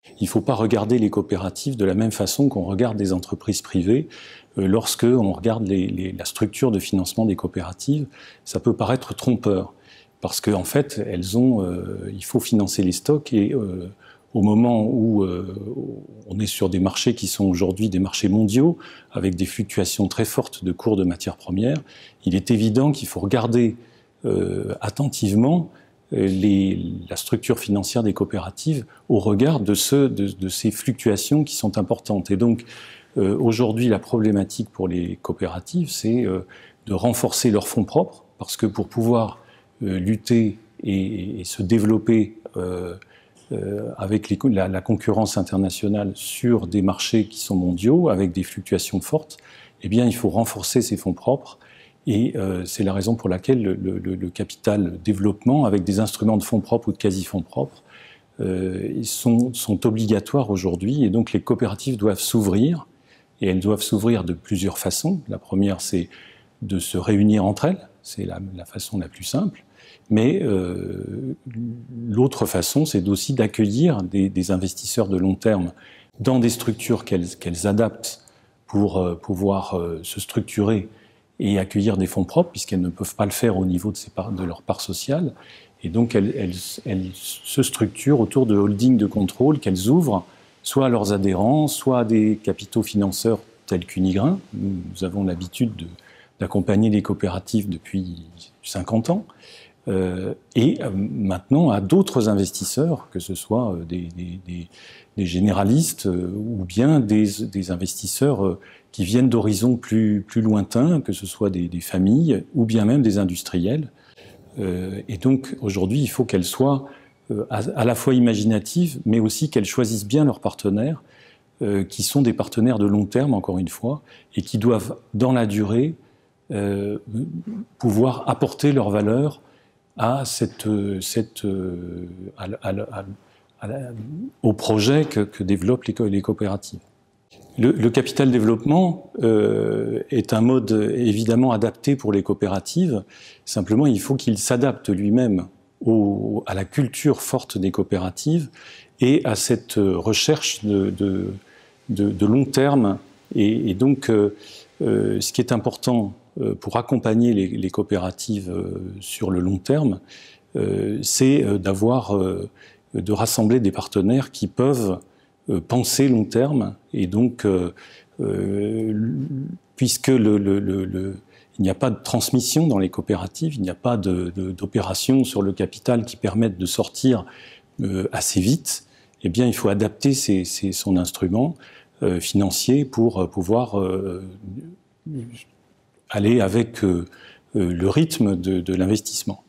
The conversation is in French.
Il ne faut pas regarder les coopératives de la même façon qu'on regarde des entreprises privées. Lorsque on regarde la structure de financement des coopératives, ça peut paraître trompeur, parce qu'en fait, il faut financer les stocks et au moment où on est sur des marchés qui sont aujourd'hui des marchés mondiaux, avec des fluctuations très fortes de cours de matières premières, il est évident qu'il faut regarder attentivement la structure financière des coopératives au regard de ces fluctuations qui sont importantes. Et donc, aujourd'hui, la problématique pour les coopératives, c'est de renforcer leurs fonds propres, parce que pour pouvoir lutter et se développer avec la concurrence internationale sur des marchés qui sont mondiaux, avec des fluctuations fortes, eh bien, il faut renforcer ces fonds propres. Et c'est la raison pour laquelle le capital développement, avec des instruments de fonds propres ou de quasi-fonds propres, sont obligatoires aujourd'hui. Et donc, les coopératives doivent s'ouvrir. Et elles doivent s'ouvrir de plusieurs façons. La première, c'est de se réunir entre elles. C'est la façon la plus simple. Mais l'autre façon, c'est aussi d'accueillir des investisseurs de long terme dans des structures qu'elles adaptent pour pouvoir se structurer et accueillir des fonds propres, puisqu'elles ne peuvent pas le faire au niveau de leur part sociale. Et donc, elles se structurent autour de holdings de contrôle qu'elles ouvrent, soit à leurs adhérents, soit à des capitaux financeurs tels qu'Unigrain. Nous avons l'habitude d'accompagner les coopératives depuis 50 ans. Et maintenant à d'autres investisseurs, que ce soit des généralistes ou bien des investisseurs qui viennent d'horizons plus lointains, que ce soit des familles ou bien même des industriels. Et donc aujourd'hui, il faut qu'elles soient à la fois imaginatives, mais aussi qu'elles choisissent bien leurs partenaires, qui sont des partenaires de long terme, encore une fois, et qui doivent, dans la durée, pouvoir apporter leur valeur au projet que développent les coopératives. Le capital développement est un mode évidemment adapté pour les coopératives. Simplement, il faut qu'il s'adapte lui-même à la culture forte des coopératives et à cette recherche de long terme. Et donc, ce qui est important pour accompagner les coopératives sur le long terme, c'est de rassembler des partenaires qui peuvent penser long terme. Et donc, puisque il n'y a pas de transmission dans les coopératives, il n'y a pas d'opérations sur le capital qui permettent de sortir assez vite, eh bien, il faut adapter son instrument financier pour pouvoir aller avec le rythme de l'investissement.